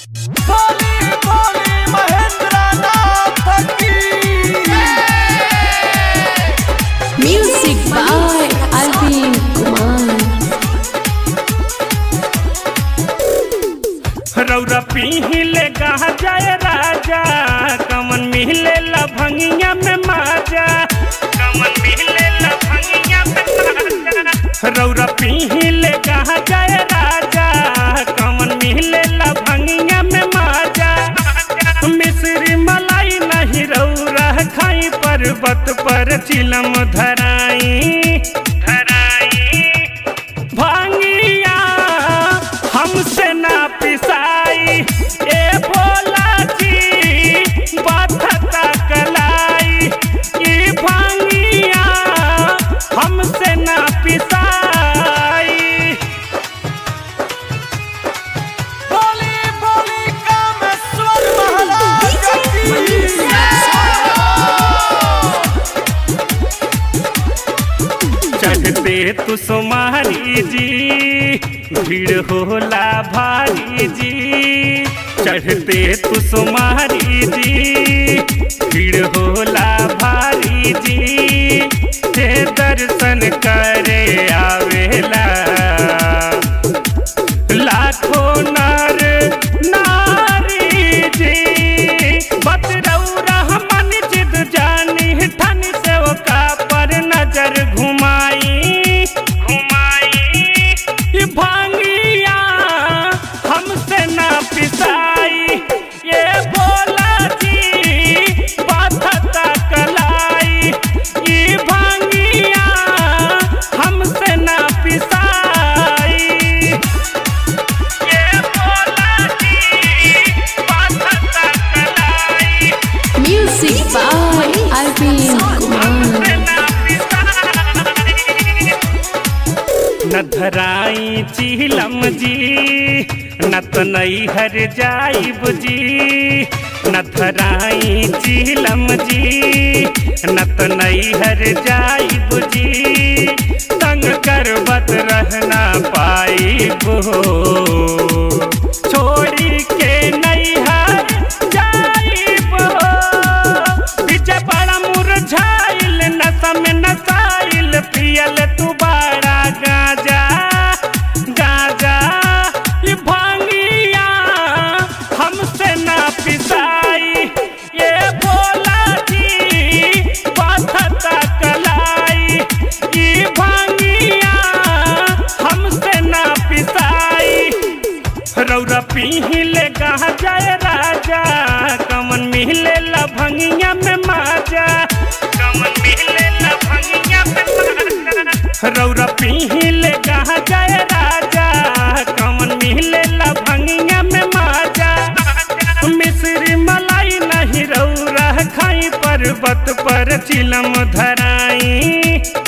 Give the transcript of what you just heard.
बोली बोली महेंद्र नाथ की। Music by Alvin Kumar. रौरा पीहिले कहा जाए राजा, कमन मिले लभंगिया में माजा, कमन मिले लभंगिया में माजा। रौरा पीहिले कहा जाए राजा, कमन मिले लभंगिया में माजा। मिश्री मलाई नहीं रौरा खाई, पर्वत पर चिलम धराई धराई। भांगिया हमसे ना पिसाई, ए भोला जी बाधता कलाई। ई भांगिया हमसे ना पिसाई। बोली बोली कामेश्वर महाराज की। चढ़ते तु सुमारी जी, भीड़ होला भारी जी। चढ़ते तु सुमारी जी, भीड़ होला भारी जी। ते दर्शन करे आवेला लाखों नर नारी जी। बतरौरा मन जिद जानी ठन से ओका पर नजर घुमाई घुमाई। भांगिया हमसे ना पिसाई, ये भोला जी बाधता कलाई। ये भांगिया हमसे ना पिसाई, ये भोला जी बाधता कलाई। Music by Alvin Kumar. न धराई चिलम जी, न तो नहीं हर जाइब जी। न धराई चिलम जी, न तो नहीं हर जाइब जी। तंग करबत रहना पाइब हो, छोड़ी के नहीं हर जाइब हो। पीछे बड़ा मुरझाइल नशा में नसाइल, पियल तू बड़ा गाजा गाजा। ये भांगिया हमसे ना पिसाई, ये भोला जी बाधता कलाई। ये भांगिया हमसे ना पिसाई। रौरा पीहिले कहा जाए राजा, कमन मिले लभंगिया में माजा, कमन मिले लभंगिया में माजा। रौरा पीहिले कहा जाए राजा, कमन मिले लभंगिया में माजा। मिश्री मलाई नहीं रौरा खाई, पर्वत पर चिलम धराई।